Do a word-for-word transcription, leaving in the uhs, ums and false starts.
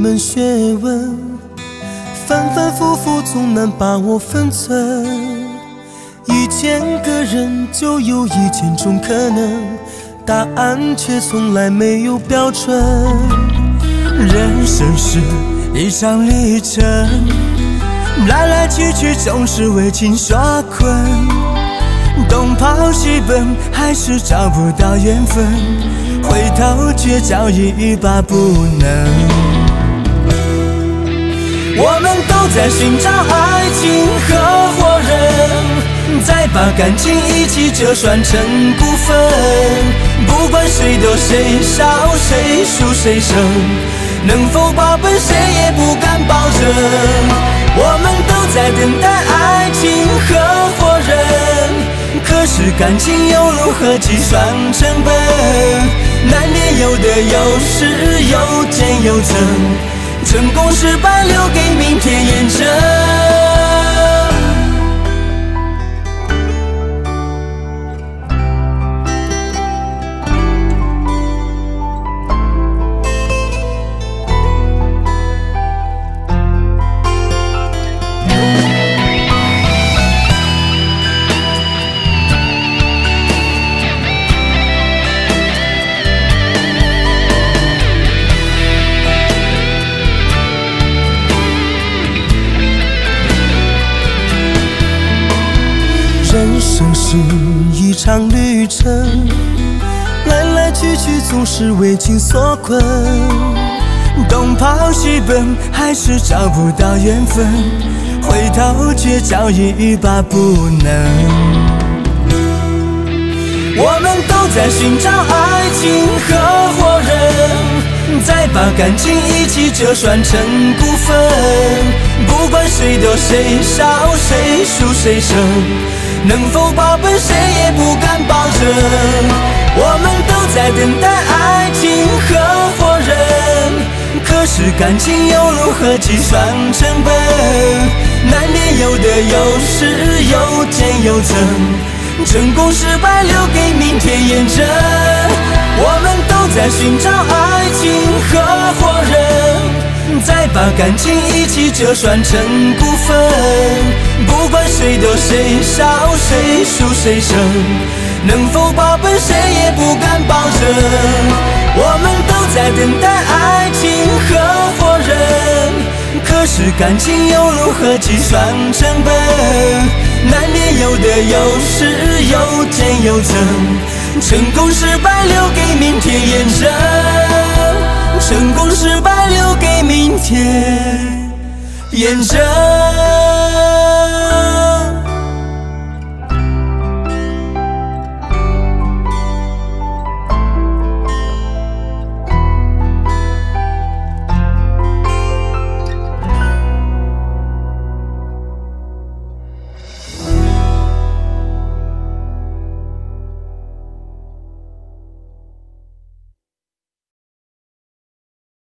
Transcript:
门学问，反反复复总难把握分寸。一千个人就有一千种可能，答案却从来没有标准。 人生是一场旅程，来来去去总是为情所困，东跑西奔还是找不到缘分，回头却早已欲罢不能。我们都在寻找爱情合伙人，再把感情一起折算成股份，不管谁多谁少谁输谁胜，能否保本谁也不敢保证。我们都在等待爱情合伙人，可是感情又如何计算成本？难免有得有失，有减有增，成功失败留给明天验证。 人生是一场旅程，来来去去总是为情所困， 东跑西奔还是找不到缘分，回头却早已欲罢不能。我们都在寻找爱情合伙人，再把感情一起折算成股份，不管谁多谁少谁输谁胜，能否保本谁也不敢保证。我们都在等待爱情合伙人，可是感情又如何计算成本？难免有得有失，有减有增，成功失败留给明天验证。我们都在寻找爱情合伙人，再把感情一起折算成股份，不管谁多谁少谁输谁胜，能否保本谁也不敢保证。我们都在等待爱情合伙人，可是感情又如何计算成本？难免有得有失，有减有增，成功失败留给明天验证，成功失败留给明天验证。